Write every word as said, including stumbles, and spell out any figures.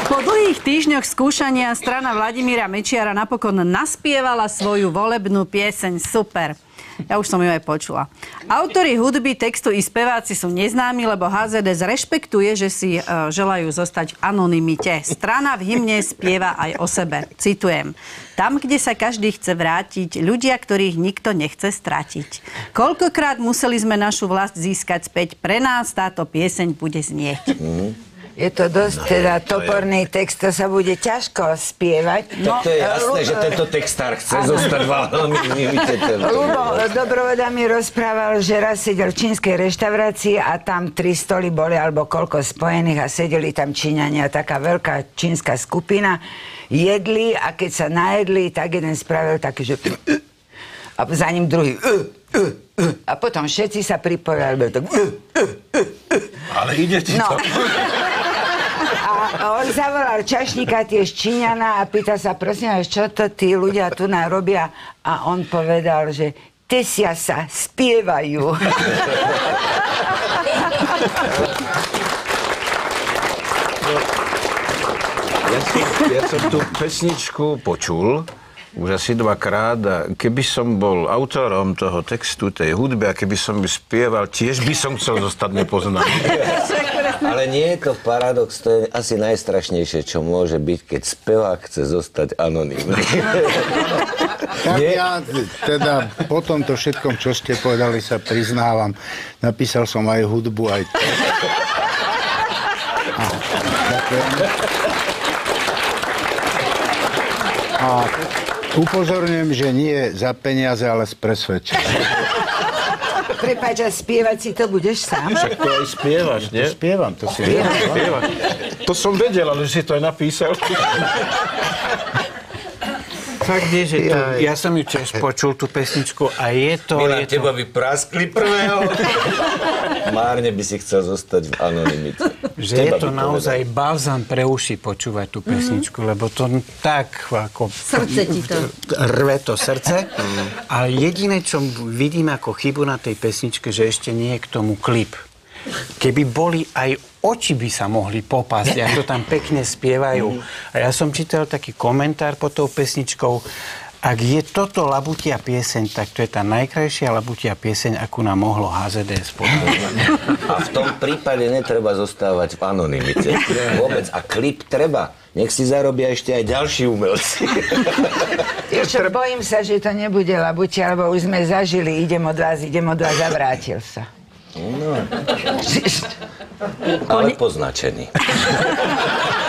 Po dlhých týždňoch skúšania strana Vladimíra Mečiara napokon naspievala svoju volebnú pieseň. Super. Ja už som ju aj počula. Autori hudby, textu i speváci sú neznámi, lebo há zet es rešpektuje, že si uh, želajú zostať v anonymite. Strana v hymne spieva aj o sebe. Citujem. Tam, kde sa každý chce vrátiť, ľudia, ktorých nikto nechce stratiť. Koľkokrát museli sme našu vlast získať späť, pre nás táto pieseň bude znieť. Mm. Je to dosť teda toporný text, to sa bude ťažko spievať. No, to je jasné, že tento textár chce zostať v anonymite. Ľubo Dobrovoda mi rozprával, že raz sedel v čínskej reštaurácii a tam tri stoly boli, alebo koľko spojených, a sedeli tam Číňania, taká veľká čínska skupina. Jedli a keď sa najedli, tak jeden spravil taký, že... A za ním druhý... A potom všetci sa pripojali. Tak... Ale ide ti to... A on zavolal čašníka tiež Číňana a pýta sa, prosím vás, čo to tí ľudia tu narobia? A on povedal, že tesia sa, spievajú. Ja som, ja som tú pesničku počul už asi dvakrát a keby som bol autorom toho textu, tej hudby a keby som ju spieval, tiež by som chcel zostať nepoznaný. Ale nie je to paradox, to je asi najstrašnejšie, čo môže byť, keď spevák chce zostať anonymný. Tak ja teda po tomto všetkom, čo ste povedali, sa priznávam. Napísal som aj hudbu, aj to. A, a upozorňujem, že nie za peniaze, ale z presvedčenia. Prepáč, a spievať si to budeš sám? Však to aj spievaš, nie? To spievam, to si spievam. spievam. To som vedel, ale že si to aj napísal. Fakt je, že to, ja som ju tiež počul, tú pesničku, a je to... Milan, je teba to... by praskli prvého. Márne by si chcel zostať v anonymite. Že je to naozaj balzam pre uši počúvať tú pesničku, mm-hmm. lebo to tak ako... Srdce ti to. Rve to srdce. Mm. Ale jediné, čo vidím ako chybu na tej pesničke, že ešte nie je k tomu klip. Keby boli aj oči, by sa mohli popásť, ako to tam pekne spievajú. A ja som čítal taký komentár pod tou pesničkou. Ak je toto labutia pieseň, tak to je tá najkrajšia labutia pieseň, akú nám mohlo há zet es podporovať. A v tom prípade netreba zostávať v anonymite. Vôbec. A klip treba. Nech si zarobia ešte aj ďalší umelci. Čo, bojím sa, že to nebude labutia, lebo už sme zažili, idem od vás, idem od vás a vrátil sa. No. Ale poznačený.